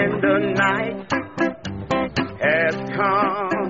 and the night has come,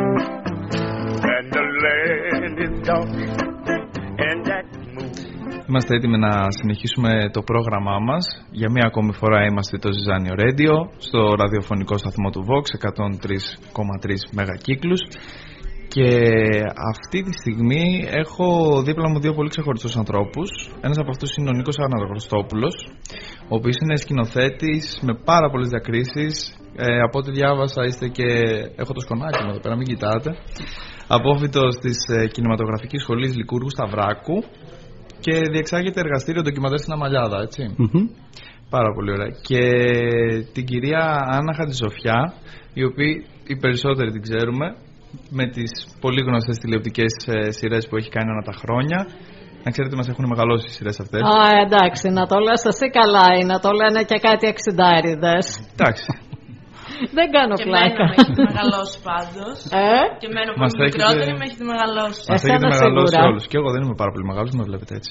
and the land is dark, and that moon. Είμαστε έτοιμοι να συνεχίσουμε το πρόγραμμά μας. Για μία ακόμη φορά είμαστε το Ζιζάνιο Radio, στο ραδιοφωνικό σταθμό του Vox, 103,3 μεγακύκλους. Και αυτή τη στιγμή έχω δίπλα μου δύο πολύ ξεχωριστούς ανθρώπους. Ένας από αυτούς είναι ο Νίκος Αναγνωστόπουλος, ο οποίος είναι σκηνοθέτης με πάρα πολλές διακρίσεις. Από ό,τι διάβασα είστε και... έχω το σκονάκι μου εδώ πέρα, μην κοιτάτε. Απόφοιτος της Κινηματογραφικής Σχολής Λικούργου Σταυράκου και διεξάγεται εργαστήριο ντοκιμαντέρ στην Αμαλιάδα, έτσι. Πάρα πολύ ωραία. Και την κυρία Άννα Χατζησοφιά, η οποία οι περισσότεροι την ξέρουμε, με τις πολύ γνωστές τηλεοπτικές σειρές που έχει κάνει ανά τα χρόνια. Να ξέρετε, μας έχουν μεγαλώσει οι σειρές αυτές. Εντάξει, να το λες εσύ καλά, ή να το λένε και κάτι εξιντάριδες. Εντάξει. Δεν κάνω πλάκα. Και εμένα με έχετε μεγαλώσει πάντως. Και εμένα που είμαι μικρότερη με έχετε μεγαλώσει. Μας έχετε μεγαλώσει όλους. Και εγώ δεν είμαι πάρα πολύ μεγάλος, με βλέπετε έτσι.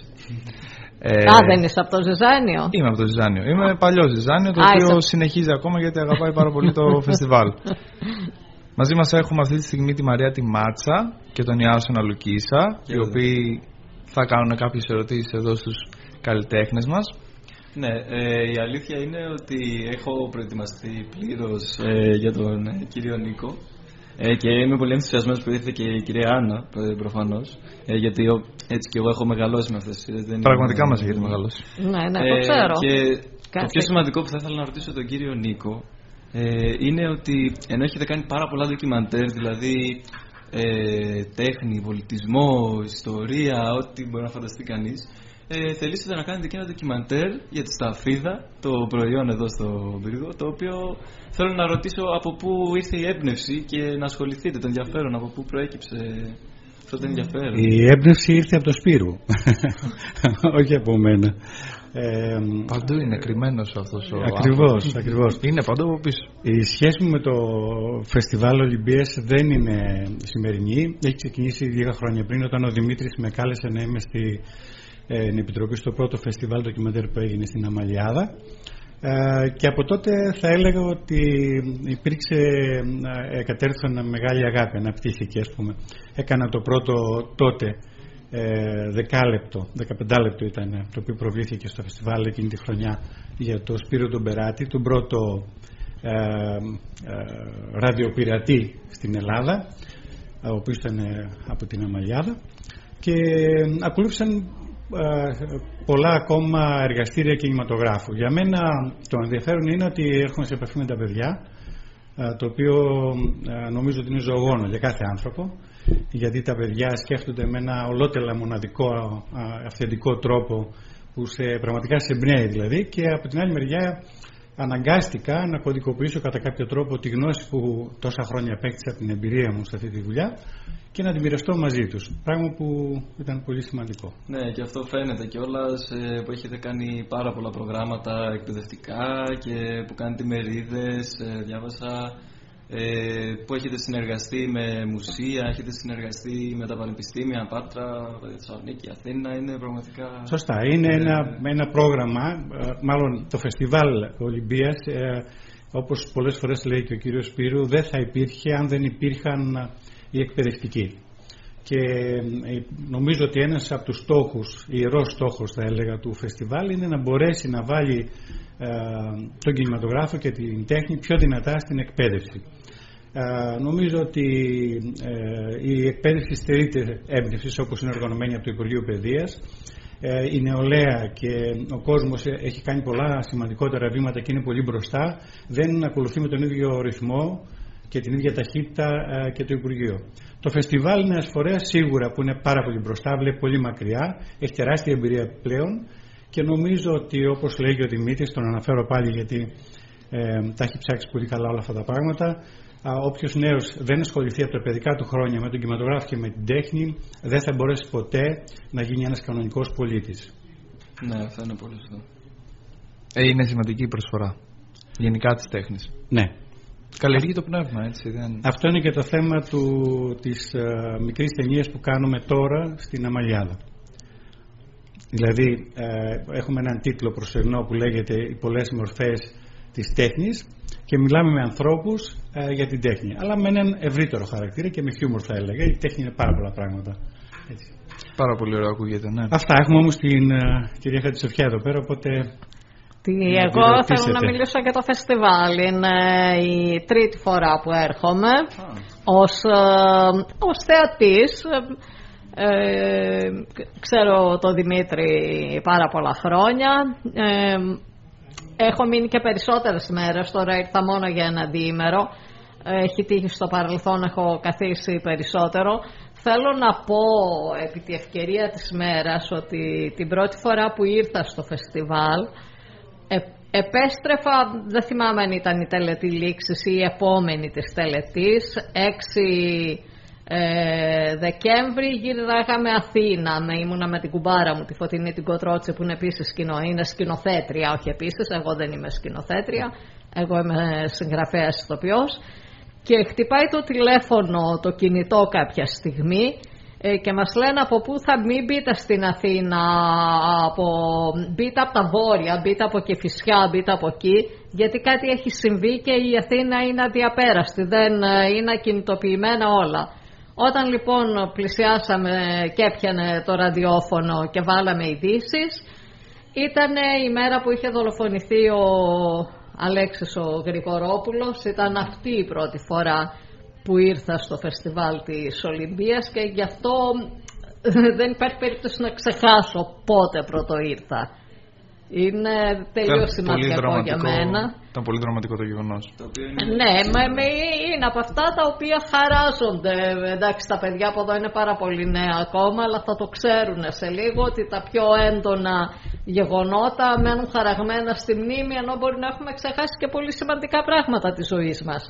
Δεν είσαι από το Ζιζάνιο? Είμαι από το Ζιζάνιο. Είμαι παλιό Ζιζάνιο, το οποίο συνεχίζει ακόμα γιατί αγαπάει πάρα πολύ το φεστιβάλ. Μαζί μας έχουμε αυτή τη στιγμή τη Μαρία τη Μάτσα και τον Ιάσονα Λουκίσα, οι οποίοι θα κάνουν κάποιες ερωτήσεις εδώ στους καλλιτέχνες μας. Ναι, η αλήθεια είναι ότι έχω προετοιμαστεί πλήρως για τον κύριο Νίκο και είμαι πολύ ενθουσιασμένος που ήρθε και η κυρία Άννα, προφανώς, γιατί έτσι και εγώ έχω μεγαλώσει με αυτές τις σειρές. Πραγματικά μας έχετε μεγαλώσει. Ναι, το ξέρω. Και το πιο σημαντικό που θα ήθελα να ρωτήσω τον κύριο Νίκο είναι ότι ενώ έχετε κάνει πάρα πολλά ντοκιμαντέρ, δηλαδή τέχνη, πολιτισμό, ιστορία, ό,τι μπορεί να φανταστεί κανείς, θελήσετε να κάνετε και ένα ντοκιμαντέρ για τη σταφίδα, το προϊόν εδώ στο πύργο, το οποίο θέλω να ρωτήσω από πού ήρθε η έμπνευση και να ασχοληθείτε, το ενδιαφέρον, από πού προέκυψε αυτό το ενδιαφέρον. Η έμπνευση ήρθε από το Σπύρου, όχι από μένα. Παντού είναι κρυμμένος αυτός ο Ακριβώς. Είναι παντού από πίσω. Η σχέση μου με το φεστιβάλ Ολυμπίας δεν είναι σημερινή. Έχει ξεκινήσει λίγα χρόνια πριν, όταν ο Δημήτρης με κάλεσε να είμαι στην Επιτροπή στο πρώτο φεστιβάλ ντοκιμαντέρ που έγινε στην Αμαλιάδα. Και από τότε θα έλεγα ότι υπήρξε κατέρθωνα μεγάλη αγάπη, αναπτύχθηκε, ας πούμε. Έκανα το πρώτο τότε 15 λεπτό ήταν, το οποίο προβλήθηκε στο φεστιβάλ εκείνη τη χρονιά, για το Σπύρο τον Περάτη, τον πρώτο ραδιοπειρατή στην Ελλάδα, ο οποίος ήταν από την Αμαλιάδα, και ακολούθησαν πολλά ακόμα εργαστήρια κινηματογράφου. Για μένα το ενδιαφέρον είναι ότι έρχομαι σε επαφή με τα παιδιά, το οποίο νομίζω ότι είναι ζωογόνο για κάθε άνθρωπο, γιατί τα παιδιά σκέφτονται με ένα ολότελα μοναδικό αυθεντικό τρόπο που πραγματικά σε εμπνέει δηλαδή, και από την άλλη μεριά αναγκάστηκα να κωδικοποιήσω κατά κάποιο τρόπο τη γνώση που τόσα χρόνια απέκτησα από την εμπειρία μου σε αυτή τη δουλειά και να τη μοιραστώ μαζί τους, πράγμα που ήταν πολύ σημαντικό. Ναι, και αυτό φαίνεται κιόλας που έχετε κάνει πάρα πολλά προγράμματα εκπαιδευτικά και που κάνετε μερίδες, διάβασα, που έχετε συνεργαστεί με μουσεία, έχετε συνεργαστεί με τα πανεπιστήμια, Πάτρα, Θεσσαλονίκη, Αθήνα, είναι πραγματικά... Σωστά, είναι ένα πρόγραμμα, μάλλον το φεστιβάλ Ολυμπίας, όπως πολλές φορές λέει και ο κύριος Σπύρου, δεν θα υπήρχε αν δεν υπήρχαν οι εκπαιδευτικοί. Και νομίζω ότι ένας από τους στόχους, ιερός στόχος θα έλεγα του φεστιβάλ, είναι να μπορέσει να βάλει τον κινηματογράφο και την τέχνη πιο δυνατά στην εκπαίδευση. Νομίζω ότι η εκπαίδευση στερείται έμπνευσης, όπως είναι οργανωμένη από το Υπουργείο Παιδείας. Η νεολαία και ο κόσμος έχει κάνει πολλά σημαντικότερα βήματα και είναι πολύ μπροστά. Δεν ακολουθεί με τον ίδιο ρυθμό και την ίδια ταχύτητα και το Υπουργείο. Το φεστιβάλ είναι ένας φορέας σίγουρα που είναι πάρα πολύ μπροστά, βλέπει πολύ μακριά, έχει τεράστια εμπειρία πλέον, και νομίζω ότι, όπως λέγει ο Δημήτρης, τον αναφέρω πάλι γιατί τα έχει ψάξει πολύ καλά όλα αυτά τα πράγματα, όποιος νέος δεν ασχοληθεί από τα παιδικά του χρόνια με τον κινηματογράφο και με την τέχνη, δεν θα μπορέσει ποτέ να γίνει ένας κανονικός πολίτης. Ναι, αυτό είναι πολύ σωστό. Είναι σημαντική η προσφορά γενικά της τέχνης. Ναι. Καλλιεργεί το πνεύμα, έτσι. Αυτό είναι και το θέμα της μικρής ταινίας που κάνουμε τώρα στην Αμαλιάδα. Δηλαδή έχουμε έναν τίτλο προσωρινό που λέγεται «Οι πολλές μορφές της τέχνης», και μιλάμε με ανθρώπους για την τέχνη. Αλλά με έναν ευρύτερο χαρακτήρα και με χιούμορ, θα έλεγα. Η τέχνη είναι πάρα πολλά πράγματα. Έτσι. Πάρα πολύ ωραίο ακούγεται, ναι. Αυτά. Έχουμε όμως την κυρία Χατζησοφιά εδώ πέρα, οπότε... Εγώ θέλω να μιλήσω για το φεστιβάλ. Είναι η τρίτη φορά που έρχομαι ως θεατής. Ξέρω τον Δημήτρη πάρα πολλά χρόνια. Έχω μείνει και περισσότερες μέρες. Τώρα ήρθα μόνο για ένα διήμερο. Έχει τύχει στο παρελθόν, έχω καθίσει περισσότερο. Θέλω να πω επί τη ευκαιρία της μέρας ότι την πρώτη φορά που ήρθα στο φεστιβάλ επέστρεφα, δεν θυμάμαι αν ήταν η τελετή λήξης ή η επόμενη της τελετής, 6 Δεκέμβρη γύραγαμε Αθήνα. Ήμουνα με την κουμπάρα μου, τη Φωτεινή την Κοτρότση, που είναι επίσης είναι σκηνοθέτρια, όχι επίσης, εγώ δεν είμαι σκηνοθέτρια, εγώ είμαι συγγραφέας ηθοποιός. Και χτυπάει το τηλέφωνο, το κινητό κάποια στιγμή και μας λένε από πού θα μην μπείτε στην Αθήνα, μπείτε από τα βόρεια, μπείτε από Κηφισιά, μπείτε από εκεί, γιατί κάτι έχει συμβεί και η Αθήνα είναι αδιαπέραστη, δεν είναι ακινητοποιημένα όλα. Όταν λοιπόν πλησιάσαμε και έπιανε το ραδιόφωνο και βάλαμε ειδήσεις, ήταν η μέρα που είχε δολοφονηθεί ο Αλέξης ο Γρηγορόπουλος. Ήταν αυτή η πρώτη φορά που ήρθα στο φεστιβάλ της Ολυμπίας και γι' αυτό δεν υπάρχει περίπτωση να ξεχάσω πότε πρώτο ήρθα. Είναι τελείως σημαντικό για μένα. Ήταν πολύ δραματικό το γεγονός. Ναι, είναι από αυτά τα οποία χαράζονται. Εντάξει, τα παιδιά από εδώ είναι πάρα πολύ νέα ακόμα, αλλά θα το ξέρουν σε λίγο ότι τα πιο έντονα γεγονότα μένουν χαραγμένα στη μνήμη, ενώ μπορεί να έχουμε ξεχάσει και πολύ σημαντικά πράγματα της ζωής μας.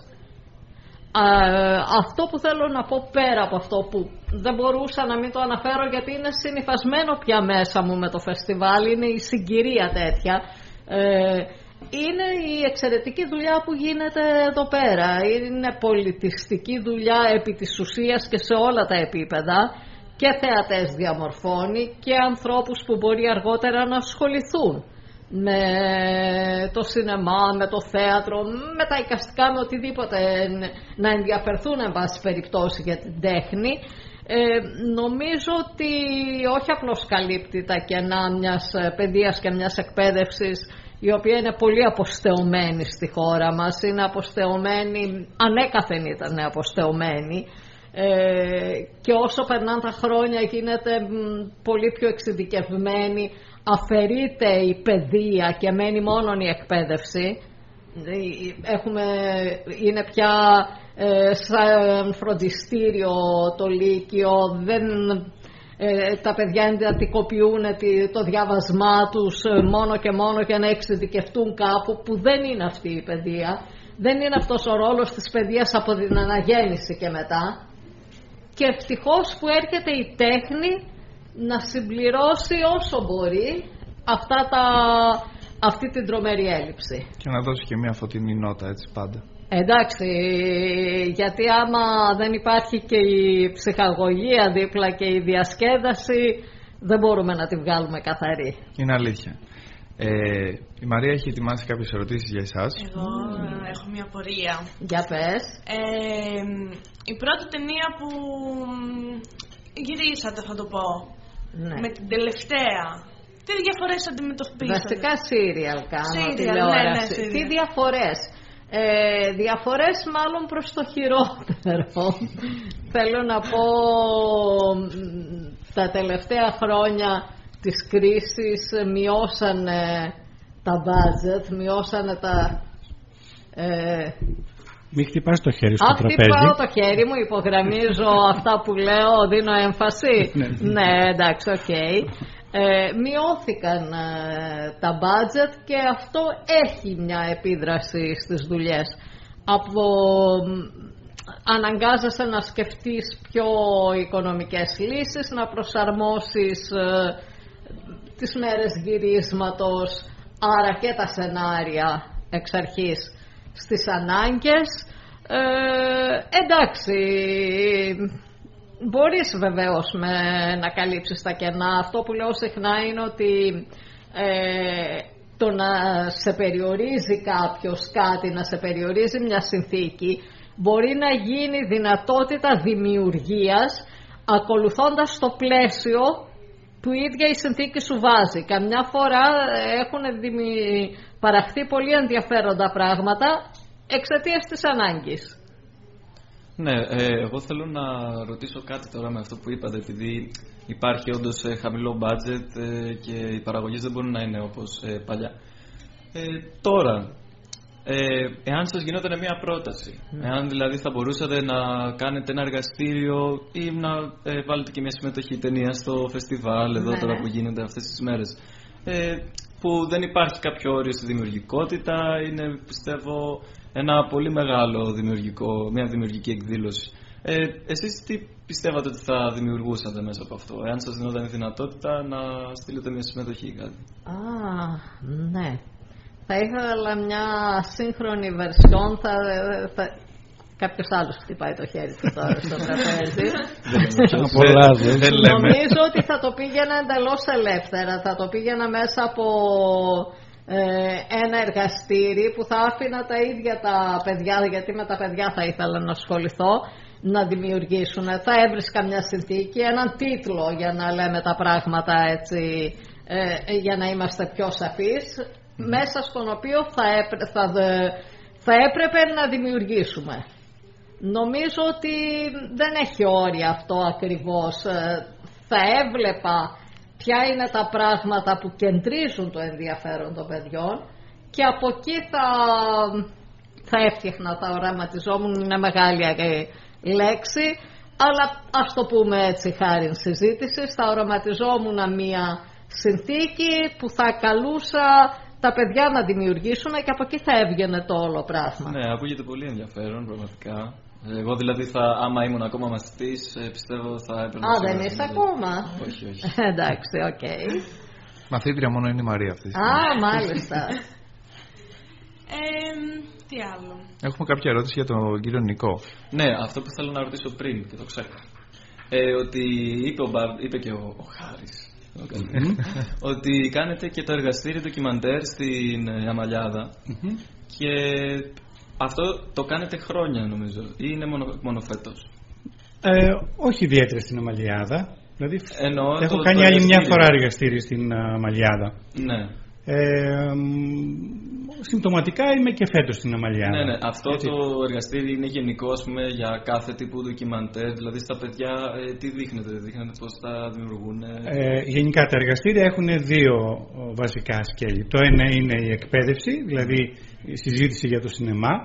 Αυτό που θέλω να πω πέρα από αυτό, που δεν μπορούσα να μην το αναφέρω γιατί είναι συνυφασμένο πια μέσα μου με το φεστιβάλ, είναι η συγκυρία τέτοια, είναι η εξαιρετική δουλειά που γίνεται εδώ πέρα. Είναι πολιτιστική δουλειά επί της ουσίας και σε όλα τα επίπεδα, και θεατές διαμορφώνει και ανθρώπους που μπορεί αργότερα να ασχοληθούν με το σινεμά, με το θέατρο, με τα εικαστικά, με οτιδήποτε, να ενδιαφερθούν εν πάση περιπτώσει για την τέχνη. Νομίζω ότι όχι απλώς καλύπτει τα κενά μιας παιδείας και μιας εκπαίδευσης, η οποία είναι πολύ αποστεωμένη στη χώρα μας, είναι αποστεωμένη, ανέκαθεν ήταν αποστεωμένη, και όσο περνάνε τα χρόνια γίνεται πολύ πιο εξειδικευμένη, αφαιρείται η παιδεία και μένει μόνο η εκπαίδευση. Είναι πια σαν φροντιστήριο το Λύκειο, τα παιδιά εντατικοποιούν το διάβασμά τους μόνο και μόνο για να εξειδικευτούν κάπου, που δεν είναι αυτή η παιδεία. Δεν είναι αυτός ο ρόλος της παιδείας από την αναγέννηση και μετά. Και ευτυχώς που έρχεται η τέχνη να συμπληρώσει όσο μπορεί αυτή την τρομερή έλλειψη. Και να δώσει και μια φωτεινή νότα, έτσι, πάντα. Εντάξει, γιατί άμα δεν υπάρχει και η ψυχαγωγία δίπλα και η διασκέδαση, δεν μπορούμε να τη βγάλουμε καθαρή. Είναι αλήθεια. Η Μαρία έχει ετοιμάσει κάποιες ερωτήσεις για εσάς. Εγώ έχω μια πορεία. Για πες. Η πρώτη ταινία που γυρίσατε, θα το πω, ναι, με την τελευταία, τι διαφορές αντιμετωπίσατε? Βασικά σύριαλ κάνω, τηλεόραση. Ναι, τι διαφορές? Διαφορές μάλλον προς το χειρότερο. Θέλω να πω, τα τελευταία χρόνια της κρίσης μειώσανε τα budget, μειώσανε τα... Μην χτυπάς το χέρι στο τραπέζι. Χτυπάω το χέρι μου, υπογραμμίζω αυτά που λέω, δίνω έμφαση. Ναι, εντάξει, οκ. Μειώθηκαν τα budget και αυτό έχει μια επίδραση στις δουλειές. Αναγκάζεσαι να σκεφτείς πιο οικονομικές λύσεις, να προσαρμόσεις τις μέρες γυρίσματος, άρα και τα σενάρια εξ αρχής στις ανάγκες. Εντάξει, μπορείς βεβαίως να καλύψεις τα κενά. Αυτό που λέω συχνά είναι ότι το να σε περιορίζει κάποιος κάτι, να σε περιορίζει μια συνθήκη, μπορεί να γίνει δυνατότητα δημιουργίας ακολουθώντας το πλαίσιο που η ίδια η συνθήκη σου βάζει. Καμιά φορά έχουν παραχθεί πολύ ενδιαφέροντα πράγματα εξαιτίας της ανάγκης. Ναι, εγώ θέλω να ρωτήσω κάτι τώρα με αυτό που είπατε, επειδή υπάρχει όντως χαμηλό budget και οι παραγωγές δεν μπορούν να είναι όπως παλιά. Τώρα, εάν σας γινόταν μια πρόταση, εάν δηλαδή θα μπορούσατε να κάνετε ένα εργαστήριο ή να βάλετε και μια συμμετοχή ταινία στο φεστιβάλ εδώ τώρα που γίνονται αυτές τις μέρες, που δεν υπάρχει κάποιο όριο στη δημιουργικότητα, είναι πιστεύω ένα πολύ μεγάλο μια δημιουργική εκδήλωση. Εσείς τι πιστεύατε ότι θα δημιουργούσατε μέσα από αυτό, εάν σας δινόταν η δυνατότητα να στείλετε μια συμμετοχή ή κάτι? Ναι. Θα ήθελα μια σύγχρονη βερσιόν. Κάποιος άλλος χτυπάει το χέρι του τώρα στο τραπέζι. Νομίζω ότι θα το πήγαινα εντελώς ελεύθερα. Θα το πήγαινα μέσα από ένα εργαστήρι που θα άφηνα τα ίδια τα παιδιά, γιατί με τα παιδιά θα ήθελα να ασχοληθώ, να δημιουργήσουν. Θα έβρισκα μια συνθήκη, έναν τίτλο για να λέμε τα πράγματα έτσι, για να είμαστε πιο σαφείς, μέσα στον οποίο θα έπρεπε να δημιουργήσουμε. Νομίζω ότι δεν έχει όρια αυτό ακριβώς. Θα έβλεπα ποια είναι τα πράγματα που κεντρίζουν το ενδιαφέρον των παιδιών και από εκεί θα έφτιαχνα, θα οραματιζόμουν, είναι μεγάλη λέξη, αλλά ας το πούμε έτσι χάριν συζήτησης, θα οραματιζόμουν μια συνθήκη που θα καλούσα τα παιδιά να δημιουργήσουν και από εκεί θα έβγαινε το όλο πράγμα. Ναι, ακούγεται πολύ ενδιαφέρον πραγματικά. Εγώ δηλαδή άμα ήμουν ακόμα μαθητής, πιστεύω θα έπαιρνα... δεν είσαι ακόμα? Όχι. Εντάξει, οκ. Μαθήτρια μόνο είναι η Μαρία αυτή. Μάλιστα. Τι άλλο? Έχουμε κάποια ερώτηση για τον κύριο Νικό. Ναι, αυτό που θέλω να ρωτήσω πριν και το ξέχασα. Ότι είπε και ο Χάρης ότι κάνετε και το εργαστήριο ντοκιμαντέρ στην Αμαλιάδα και αυτό το κάνετε χρόνια νομίζω ή είναι μόνο φέτος? Όχι ιδιαίτερα στην Αμαλιάδα. Δηλαδή έχω το κάνει άλλη μια φορά εργαστήριο στην Αμαλιάδα. Ναι. Συμπτωματικά είμαι και φέτος στην Αμαλιάδα. Ναι. Αυτό έτσι. Το εργαστήριο είναι γενικό, ας πούμε, για κάθε τύπου ντοκιμαντέρ? Δηλαδή στα παιδιά τι δείχνετε πώς τα δημιουργούν? Γενικά τα εργαστήρια έχουν δύο βασικά σκέλη. Το ένα είναι η εκπαίδευση, δηλαδή η συζήτηση για το σινεμά,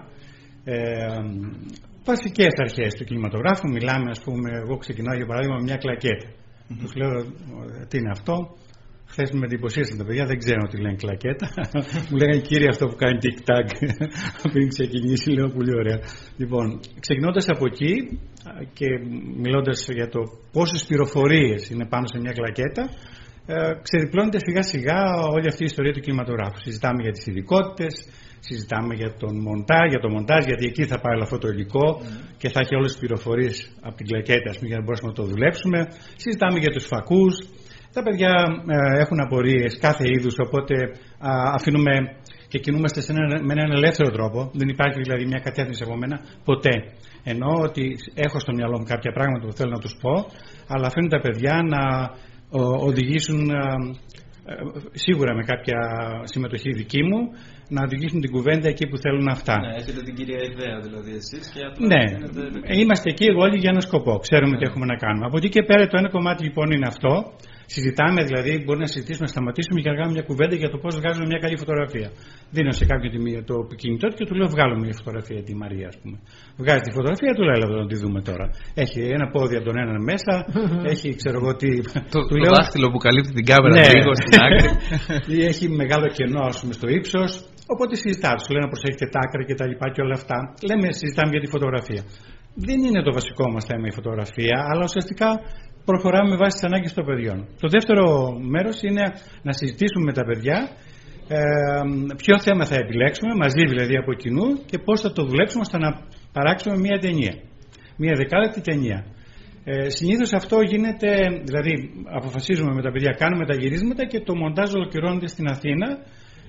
βασικές αρχές του κινηματογράφου. Μιλάμε, ας πούμε, εγώ ξεκινάω για παράδειγμα με μια κλακέτα. Τους λέω τι είναι αυτό. Χθες με εντυπωσίασαν τα παιδιά, δεν ξέρω τι λένε κλακέτα. Μου λέγανε κύριε αυτό που κάνει tic-tac πριν ξεκινήσει, λέω πολύ ωραία. Λοιπόν, ξεκινώντας από εκεί και μιλώντας για το πόσες πληροφορίες είναι πάνω σε μια κλακέτα, ξεδιπλώνεται σιγά σιγά όλη αυτή η ιστορία του κινηματογράφου. Συζητάμε για τις ειδικότητες, συζητάμε για το μοντάζ, γιατί εκεί θα πάει όλο αυτό το υλικό και θα έχει όλες τις πληροφορίες από την κλακέτα, για να μπορέσουμε να το δουλέψουμε. Συζητάμε για τους φακούς. Τα παιδιά έχουν απορίες κάθε είδους, οπότε αφήνουμε και κινούμαστε με έναν ελεύθερο τρόπο. Δεν υπάρχει δηλαδή μια κατεύθυνση από μένα ποτέ. Εννοώ ότι έχω στο μυαλό μου κάποια πράγματα που θέλω να τους πω, αλλά αφήνουν τα παιδιά να οδηγήσουν, σίγουρα με κάποια συμμετοχή δική μου, να οδηγήσουν την κουβέντα εκεί που θέλουν να φτάνουν. Ναι, έχετε την κυρία ιδέα δηλαδή εσείς και απλά... Ναι, είμαστε εκεί όλοι για ένα σκοπό. Ξέρουμε τι έχουμε να κάνουμε. Από εκεί και πέρα το ένα κομμάτι λοιπόν είναι αυτό. Συζητάμε δηλαδή, μπορεί να συζητήσουμε, να σταματήσουμε και να κάνουμε μια κουβέντα για το πώς βγάζουμε μια καλή φωτογραφία. Δίνω σε κάποιον το κινητό και του λέω: βγάλω μια φωτογραφία τη Μαρία, ας πούμε. Βγάζει τη φωτογραφία, του λέω: έλα να τη δούμε τώρα. Έχει ένα πόδι από τον έναν μέσα, έχει ξέρω εγώ τι. Το δάχτυλο που καλύπτει την κάμερα λίγο στην άκρη. Ή έχει μεγάλο κενό, ας πούμε, στο ύψος. Οπότε συζητάμε. Σου λέει να προσέχετε τα άκρα και τα λοιπά και όλα αυτά. Συζητάμε για τη φωτογραφία. Δεν είναι το βασικό μας θέμα η φωτογραφία, αλλά ουσιαστικά προχωράμε με βάση τις ανάγκες των παιδιών. Το δεύτερο μέρος είναι να συζητήσουμε με τα παιδιά ποιο θέμα θα επιλέξουμε, μαζί δηλαδή από κοινού, και πώς θα το δουλέψουμε ώστε να παράξουμε μια ταινία. Μια 10λεπτη ταινία. Συνήθως αυτό γίνεται, δηλαδή αποφασίζουμε με τα παιδιά, κάνουμε τα γυρίσματα και το μοντάζ ολοκληρώνεται στην Αθήνα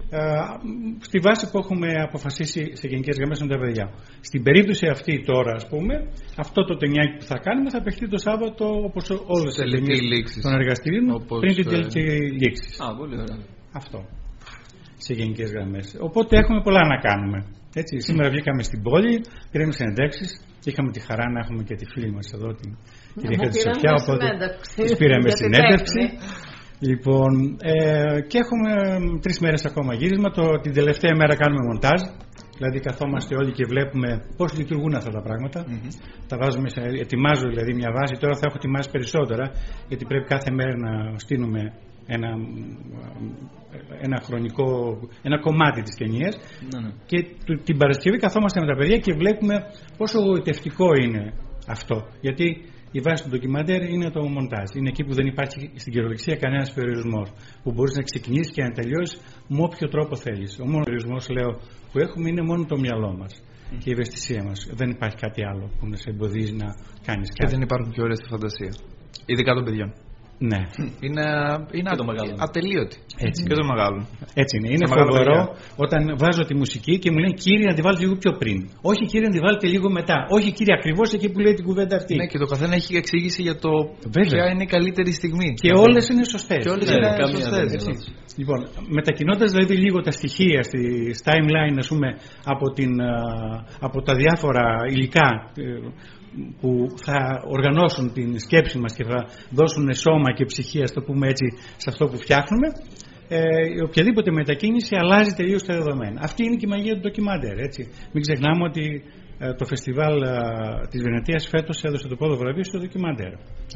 στη βάση που έχουμε αποφασίσει σε γενικές γραμμές με τα παιδιά. Στην περίπτωση αυτή τώρα, ας πούμε, αυτό το ταινιάκι που θα κάνουμε θα παιχτεί το Σάββατο όπως όλες τις ταινίες των εργαστηρίων πριν την τελική λήξη. Πολύ ωραία. Αυτό. Σε γενικές γραμμές. Οπότε έχουμε πολλά να κάνουμε. Έτσι, σήμερα βγήκαμε στην πόλη, πήραμε συνεντεύξεις. Είχαμε τη χαρά να έχουμε και τη φίλη μας εδώ, την κυρία Χατζησοφιά, οπότε της πήραμε συνέντευξη. Λοιπόν, και έχουμε 3 μέρες ακόμα γύρισμα. Την τελευταία μέρα κάνουμε μοντάζ. Δηλαδή καθόμαστε όλοι και βλέπουμε πώς λειτουργούν αυτά τα πράγματα. Τα βάζουμε, ετοιμάζω δηλαδή μια βάση. Τώρα θα έχω ετοιμάσει περισσότερα, γιατί πρέπει κάθε μέρα να στείλουμε ένα κομμάτι της ταινίας. Και την Παρασκευή καθόμαστε με τα παιδιά και βλέπουμε πόσο γοητευτικό είναι αυτό. Γιατί η βάση του ντοκιμαντέρ είναι το μοντάζ. Είναι εκεί που δεν υπάρχει στην κυριολεξία κανένας περιορισμός. Που μπορείς να ξεκινήσεις και να τελειώσεις με όποιο τρόπο θέλεις. Ο μόνος περιορισμός, λέω, που έχουμε είναι μόνο το μυαλό μας και η ευαισθησία μας. Δεν υπάρχει κάτι άλλο που να σε εμποδίζει να κάνεις κάτι. Και δεν υπάρχουν και ώρες στη φαντασία. Ειδικά των παιδιών. Ναι. Είναι ατελείωτη. Έτσι και των μεγάλων. Έτσι είναι. Είναι φοβερό όταν βάζω τη μουσική και μου λένε κύριε να τη βάλετε λίγο πιο πριν. Όχι κύριε να τη βάλετε λίγο μετά. Όχι κύριε ακριβώς εκεί που λέει την κουβέντα αυτή. Ναι, και το καθένα έχει εξήγηση για το ποια είναι η καλύτερη στιγμή. Και όλες είναι σωστές. Και όλες είναι σωστές. Λοιπόν, μετακινώντας δηλαδή λίγο τα στοιχεία στη timeline, ας πούμε, από τα διάφορα υλικά που θα οργανώσουν την σκέψη μας και θα δώσουν σώμα και ψυχή, ας το πούμε έτσι, σε αυτό που φτιάχνουμε, οποιαδήποτε μετακίνηση αλλάζει τελείως τα δεδομένα. Αυτή είναι και η μαγεία του ντοκιμαντέρ, έτσι. Μην ξεχνάμε ότι το φεστιβάλ της Βενετίας φέτος έδωσε το πρώτο βραβείο στο ντοκιμαντέρ.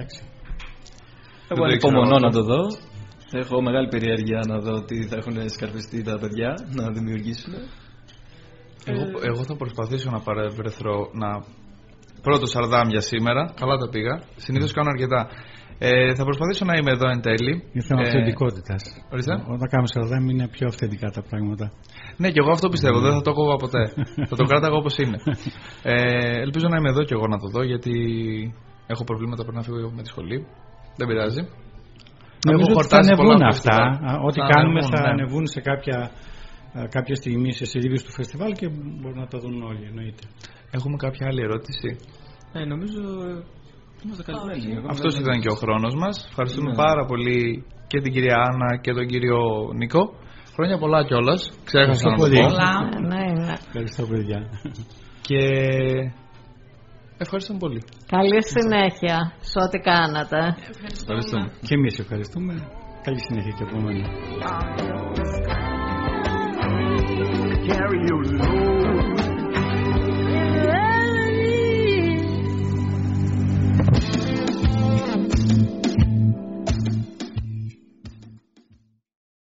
Εγώ ανυπομονώ να το δω. Έχω μεγάλη περιέργεια να δω τι θα έχουν σκαρφιστεί τα παιδιά να δημιουργήσουν. Εγώ θα προσπαθήσω να παρευρεθώ πρώτο Σαρδάμ για σήμερα. Καλά τα πήγα. Συνήθως κάνω αρκετά. Θα προσπαθήσω να είμαι εδώ εν τέλει. Είναι θέμα αυθεντικότητας. Όταν κάνουμε Σαρδάμ είναι πιο αυθεντικά τα πράγματα. Ναι, και εγώ αυτό πιστεύω. Δεν θα το κόβω ποτέ. Θα το κράταγα όπως είναι. Ελπίζω να είμαι εδώ και εγώ να το δω, γιατί έχω προβλήματα πριν να φύγω με τη σχολή. Δεν πειράζει. Νομίζω ότι θα ανεβούν αυτά. Ό,τι κάνουμε θα ανεβούν σε κάποια στιγμή σε σελίδες του φεστιβάλ και μπορούν να τα δουν όλοι, εννοείται. Έχουμε κάποια άλλη ερώτηση? Νομίζω είμαστε καλυμμένοι. Αυτός ήταν και ο χρόνος μας. Ευχαριστούμε πάρα πολύ και την κυρία Άννα και τον κύριο Νίκο. Χρόνια πολλά κιόλας. Ξέχασα να το πω. Ευχαριστώ παιδιά. Και ευχαριστούμε πολύ. Καλή συνέχεια σε ό,τι κάνατε. Ευχαριστούμε. Και εμείς ευχαριστούμε. Καλή συνέχεια και από εμένα. Carry your load.